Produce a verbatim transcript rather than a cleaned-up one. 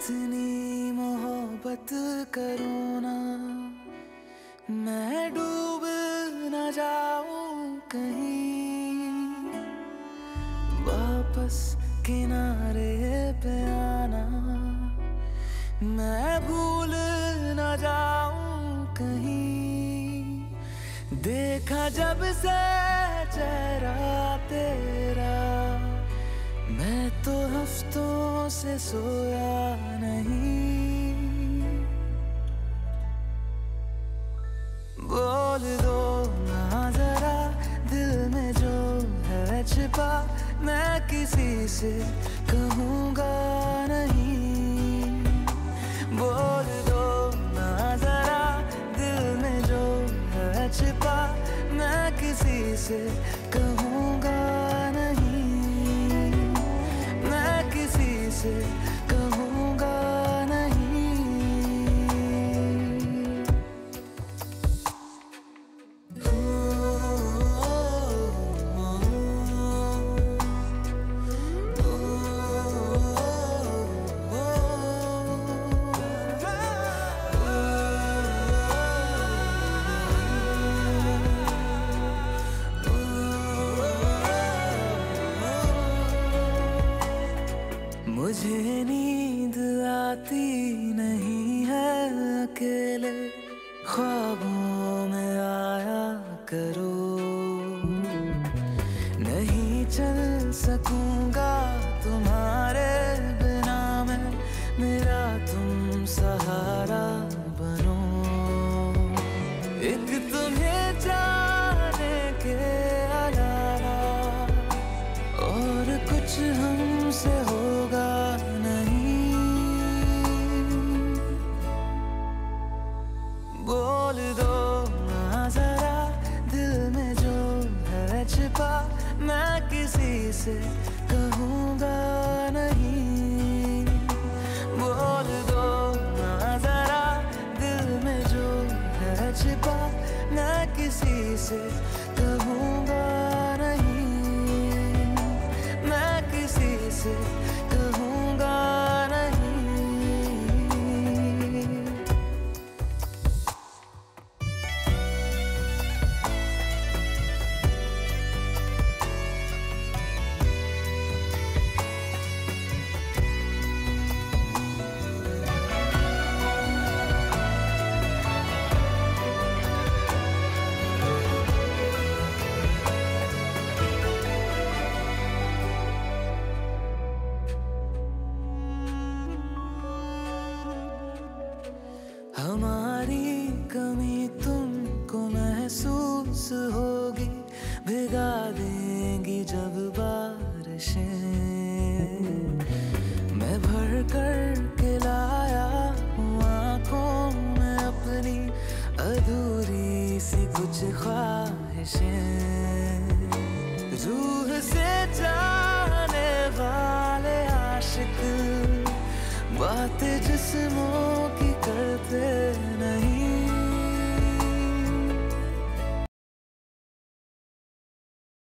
इतनी मोहब्बत करूँ ना, मैं डूब न जाऊं कहीं, वापस किनारे पे आना, मैं भूल न जाऊं कहीं। देखा जब से चेहरा तेरा, मैं तो हफ्तों से सोया नहीं। बोल दो ना जरा दिल में जो है छिपा, मैं किसी से कहूँगा नहीं। बोल दो ना जरा दिल में जो है छिपा, मैं किसी से कहूँगा नहीं, मैं किसी से कहूँगा नहीं। मुझे नींद आती नहीं है अकेले, ख्वाबों में आया करो। नहीं चल सकूंगा तुम्हारे बिना मैं, मेरा तुम सहारा बनो। एक तुम्हें जाने के अलावा और कुछ हमसे होगा नहीं। बोल दो ना जरा दिल में जो है छिपा, मैं किसी से कहूँगा नहीं। बोल दो ना जरा दिल में जो है छिपा, मैं किसी से कहूँगा नहीं, मैं किसी से कहूँगा नहीं। हमारी कमी तुमको महसूस होगी, भिगा देंगी जब बारिशें। मैं भर कर के लाया हूँ आँखों में अपनी अधूरी सी कुछ ख्वाहिशें। रूह से जाने वाले आशिक बातें जिस्मों